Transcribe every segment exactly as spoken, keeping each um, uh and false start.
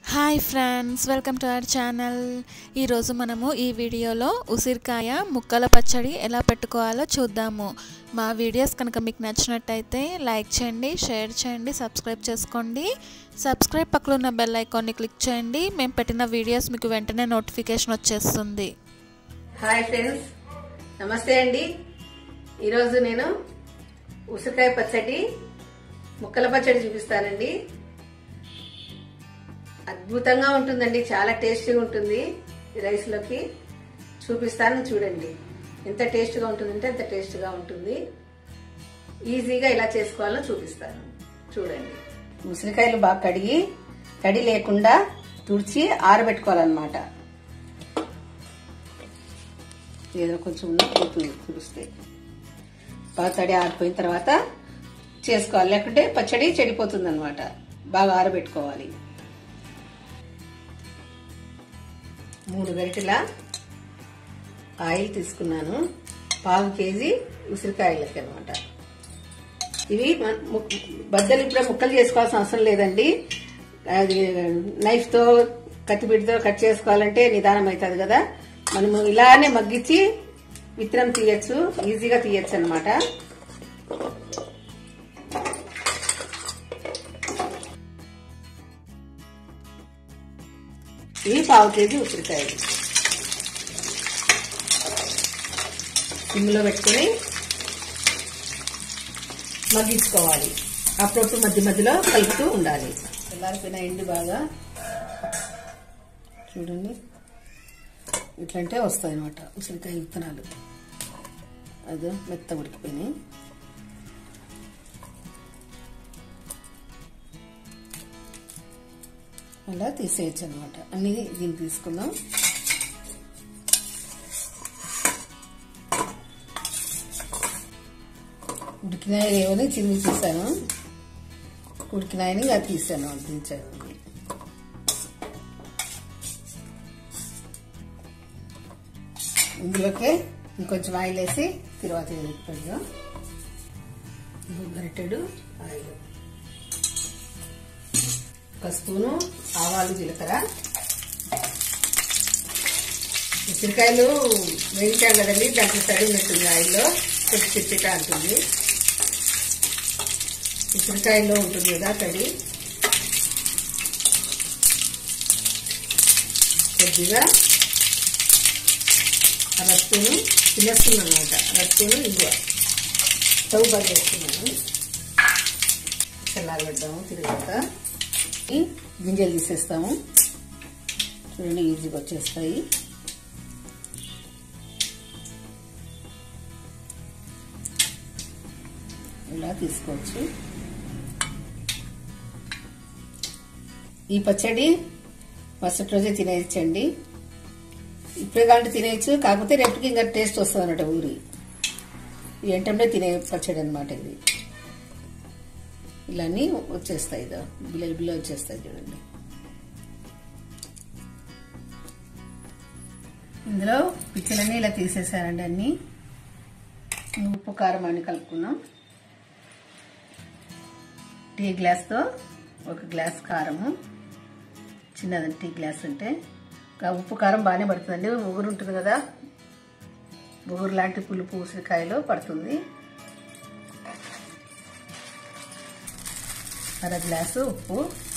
Hi friends, welcome to our channel. ఈరోజు మనము ఈ వీడియోలో ఉసిరికాయ ముక్కల పచ్చడి ఎలా పెట్టుకోవాలో చూద్దాము. మా వీడియోస్ కనుక మీకు నచ్చినట్టయితే లైక్ చేయండి, షేర్ చేయండి, సబ్స్క్రైబ్ చేసుకోండి. సబ్స్క్రైబ్ పక్కన ఉన్న బెల్ ఐకాన్ని క్లిక్ చేయండి. మేము పెట్టిన వీడియోస్ మీకు వెంటనే నోటిఫికేషన్ వచ్చేస్తుంది. హాయ్ ఫ్రెండ్స్, నమస్తే అండి. ఈరోజు నేను ఉసిరికాయ పచ్చడి ముక్కల పచ్చడి చూపిస్తానండి. అద్భుతంగా ఉంటుందండి, చాలా టేస్టీగా ఉంటుంది. రైస్ లోకి చూపిస్తాను, చూడండి. ఎంత టేస్ట్గా ఉంటుందంటే అంత టేస్ట్గా ఉంటుంది. ఈజీగా ఎలా చేసుకోవాలో చూపిస్తాను, చూడండి. ఉసిరికాయలు బాగా కడిగి తడి లేకుండా తుడిచి ఆరబెట్టుకోవాలన్నమాట. ఏదో కొంచెం పోతుంది తుడిస్తే. బాగా తడి ఆరిపోయిన తర్వాత చేసుకోవాలి, లేకుంటే పచ్చడి చెడిపోతుంది అనమాట. బాగా ఆరబెట్టుకోవాలి. మూడు గరిటెల ఆయిల్ తీసుకున్నాను. పావు కేజీ ఉసిరికాయలకి అనమాట. ఇవి బద్దలు ఇప్పుడే ముక్కలు చేసుకోవాల్సిన అవసరం లేదండి. అది నైఫ్తో కత్తిపీటతో కట్ చేసుకోవాలంటే నిదానం అవుతుంది కదా. మనము ఇలానే మగ్గించి విత్తనం తీయచ్చు, ఈజీగా తీయచ్చు అనమాట. ఇవి పావు కేజీ ఉసిరికాయలు సిమ్లో పెట్టుకుని మగ్గించుకోవాలి. అప్పుడప్పుడు మధ్య మధ్యలో కలుపుతూ ఉండాలి. చల్లారిపోయిన ఎండి బాగా చూడండి, ఇట్లంటే వస్తాయి అనమాట ఉసిరికాయ విత్తనాలు. అదే మెత్త ఉడికిపోయినాయి. అలా తీసేయచ్చు అనమాట. అన్ని దీన్ని తీసుకుందాం. ఉడికినాయి ఏమని చిరిగి తీసాను, ఉడికినాయని అది తీసాను, దించాను. ఇందులోకి ఇంకొంచెం ఆయిల్ వేసి తర్వాత పెడదాం. గరిటెడు ఆయిల్, ఒక స్పూను ఆవాలు, జీలకర్ర. ఉసిరికాయలు వేయించాం కదండి, దాంట్లో తడి ఉన్నట్టుంది. ఆయిల్లో కొంచెం చిట్చిట అంటుంది. ఉసిరికాయల్లో ఉంటుంది కదా తడి. కొద్దిగా అర స్పూను తినేస్తున్నాను అనమాట. అర స్పూను ఇంగువ స్టవ్ బంద్ చేస్తున్నాను. చల్లారబెడదాము. తిరుగుతా గింజలు తీసేస్తాము. చూడండి, ఈజీగా వచ్చేస్తాయి. ఇలా తీసుకోవచ్చు. ఈ పచ్చడి మరుసటి రోజే తినేయచ్చండి. ఇప్పుడే కావాలంటే తినేయచ్చు, కాకపోతే రేపటికి ఇంకా టేస్ట్ వస్తుంది అన్నమాట. ఊరి ఏంటంటే తినే పచ్చడి అనమాట ఇది. ఇలాని వచ్చేస్తాయి, ఇదో బిల్లలు బిల్ల వచ్చేస్తాయి చూడండి. ఇందులో పిచ్చలన్నీ ఇలా తీసేసారండి. అన్ని ఉప్పు కారం అన్ని కలుపుకున్నాం. టీ గ్లాస్తో ఒక గ్లాస్ కారము, చిన్నది టీ గ్లాస్ ఉంటే. ఉప్పు కారం బాగానే పడుతుందండి. ఉగురు ఉంటుంది కదా, ఉగురు లాంటి పులుపు ఉసిరికాయలో పడుతుంది. అర గ్లాసు ఉప్పు,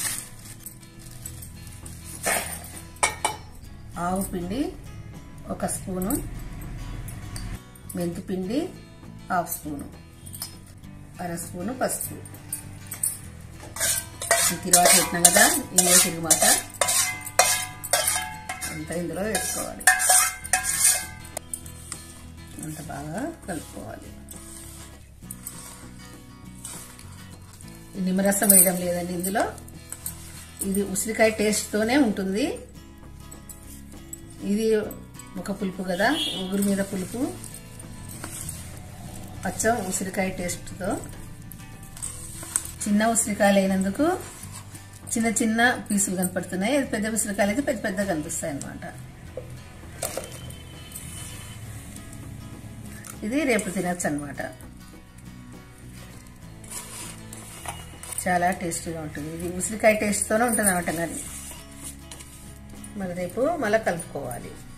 ఆవు పిండి ఒక స్పూను, మెంతి పిండి హాఫ్ స్పూను, అర స్పూను పసుపు. తిరువాత పెట్టినా కదా, ఇందులో తిరుగుమాట అంతా ఇందులో వేసుకోవాలి. అంత బాగా కలుపుకోవాలి. నిమ్మరసం వేయడం లేదండి ఇందులో. ఇది ఉసిరికాయ టేస్ట్తోనే ఉంటుంది. ఇది ఒక పులుపు కదా, ఉగురు మీద పులుపు, అచ్చం ఉసిరికాయ టేస్ట్తో. చిన్న ఉసిరికాయలు అయినందుకు చిన్న చిన్న పీసులు కనపడుతున్నాయి. పెద్ద ఉసిరికాయలు అయితే పెద్ద పెద్ద కనిపిస్తాయి అన్నమాట. ఇది రేపు తినచ్చు అనమాట. చాలా టేస్టీగా ఉంటుంది. ఇది ఉసిరికాయ టేస్ట్తోనే ఉంటుంది అనమాట. అది మళ్ళీ రేపు మళ్ళీ కలుపుకోవాలి.